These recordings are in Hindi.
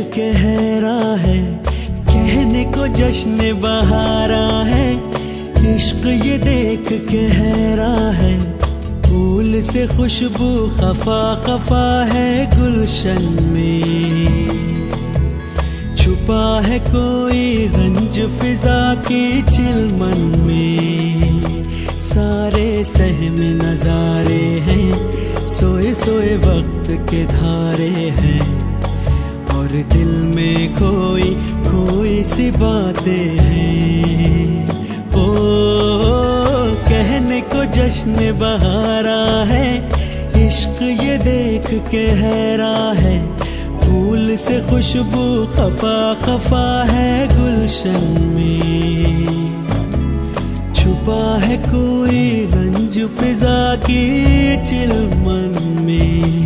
गहरा है, कहने को जश्न बहारा है। इश्क ये देख के हैरा है, फूल से खुशबू खफा खफा है गुलशन में। छुपा है कोई रंज फिजा के चिलमन में। सारे सहमे नजारे हैं, सोए सोए वक्त के धारे हैं। और दिल में कोई कोई सी बातें हैं। ओ कहने को जश्न बहारा है, इश्क ये देख के हैरा है। फूल से खुशबू खफा खफा है गुलशन में। छुपा है कोई रंज फिजा की चिलमन में।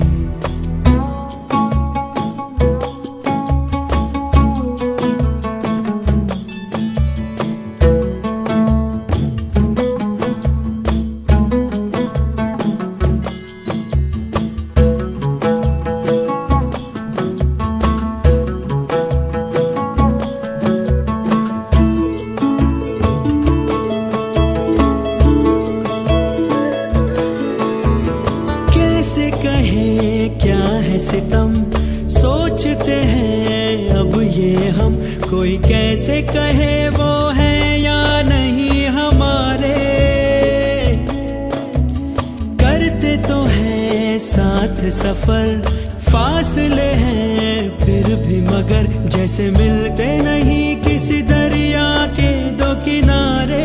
कैसे कहे क्या है सितम, सोचते हैं अब ये हम। कोई कैसे कहे वो है या नहीं हमारे। करते तो हैं साथ सफर, फासले हैं फिर भी मगर। जैसे मिलते नहीं किसी दरिया के दो किनारे।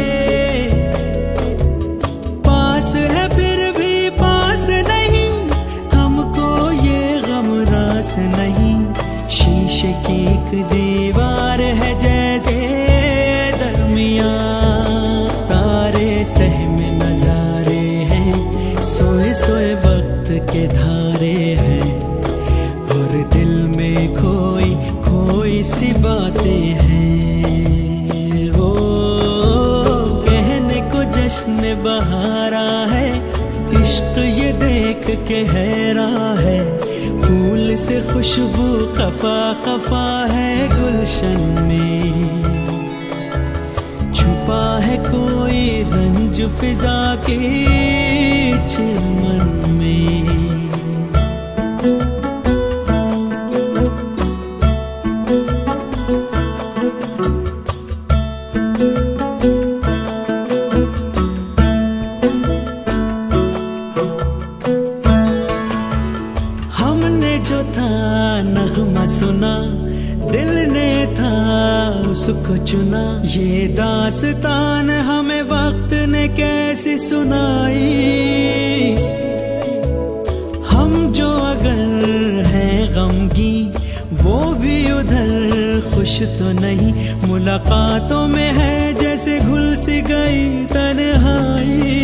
पास है फिर भी पास नहीं, हमको ये गम रास नहीं। शीशे की एक दीवार है जैसे दरमिया। सारे सहमे नजारे हैं, सोए सोए वक्त के धारे हैं। और दिल में कोई कोई सी बातें हैं। ओ कहने को जश्न बहारा है, इश्क ये देख के हैरा है। फूल से खुशबू खफा खफा है गुलशन में। छुपा है कोई रंज फिजा के चिलमन में। हमने जो था नगमा सुना, दिल ने था उसको चुना। ये दास्तान हमें वक्त ने कैसी सुनाई। हम जो अगर हैं गमगी, वो भी उधर खुश तो नहीं। मुलाकातों में है जैसे घुल सी गई तन्हाई।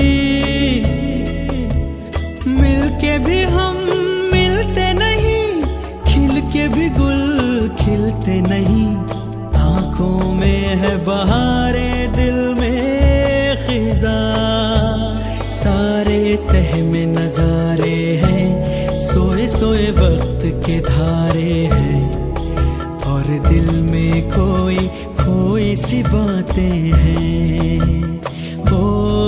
मिलके भी हम मिलते नहीं, खिल के भी गुल खिलते नहीं। आंखों में है बहारे, दिल में खिजा। सारे सहमे नजारे हैं, सोए सोए वक्त के धारे हैं। और दिल में कोई कोई सी बातें हैं। ओ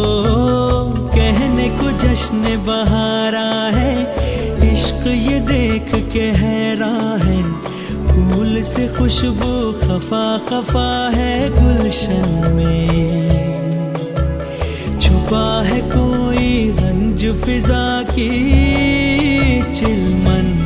कहने को जश्न बहारा है, इश्क ये देख के हैरा है। फूल से खुशबू खफा खफा है गुलशन में। छुपा है कोई रंज फिजा की चिलमन